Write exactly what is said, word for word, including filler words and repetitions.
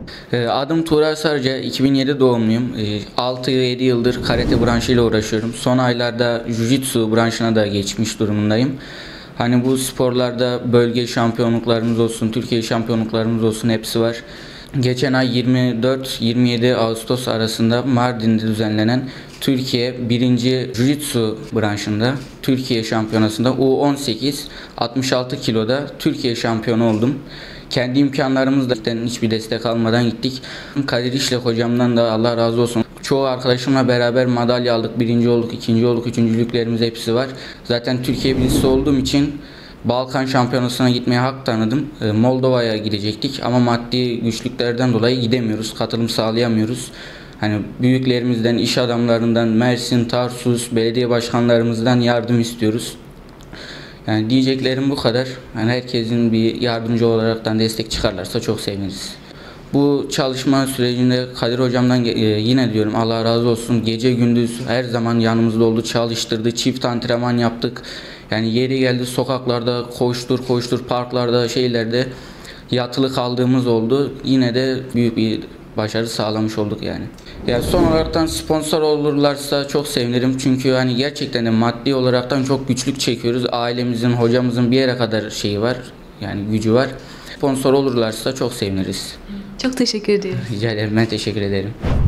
Ee, Adım Tuğra Sarıca, iki bin yedi doğumluyum. altı yedi yıldır karate branşıyla uğraşıyorum. Son aylarda jiu-jitsu branşına da geçmiş durumundayım. Hani bu sporlarda bölge şampiyonluklarımız olsun, Türkiye şampiyonluklarımız olsun hepsi var. Geçen ay yirmi dört yirmi yedi Ağustos arasında Mardin'de düzenlenen Türkiye birinci Jiu-Jitsu branşında Türkiye şampiyonasında U on sekiz altmış altı kiloda Türkiye şampiyonu oldum. Kendi imkanlarımızla hiçbir destek almadan gittik. Kadir İşlek hocamdan da Allah razı olsun. Çoğu arkadaşımla beraber madalya aldık. Birinci olduk, ikinci olduk, üçüncülüklerimiz hepsi var. Zaten Türkiye birincisi olduğum için Balkan Şampiyonası'na gitmeye hak tanıdım. Moldova'ya gidecektik ama maddi güçlüklerden dolayı gidemiyoruz. Katılım sağlayamıyoruz. Hani büyüklerimizden, iş adamlarından, Mersin, Tarsus, belediye başkanlarımızdan yardım istiyoruz. Yani diyeceklerim bu kadar. Yani herkesin bir yardımcı olaraktan destek çıkarlarsa çok seviniriz. Bu çalışma sürecinde Kadir hocamdan yine diyorum Allah razı olsun. Gece gündüz her zaman yanımızda oldu, çalıştırdı, çift antrenman yaptık. Yani yeri geldi sokaklarda koştur koştur, parklarda, şeylerde yatılı kaldığımız oldu. Yine de büyük bir başarı sağlamış olduk yani. Ya son olaraktan sponsor olurlarsa çok sevinirim. Çünkü hani gerçekten de maddi olaraktan çok güçlük çekiyoruz. Ailemizin, hocamızın bir yere kadar şeyi var. Yani gücü var. Sponsor olurlarsa çok seviniriz. Çok teşekkür ediyorum. Rica ederim. Ben teşekkür ederim.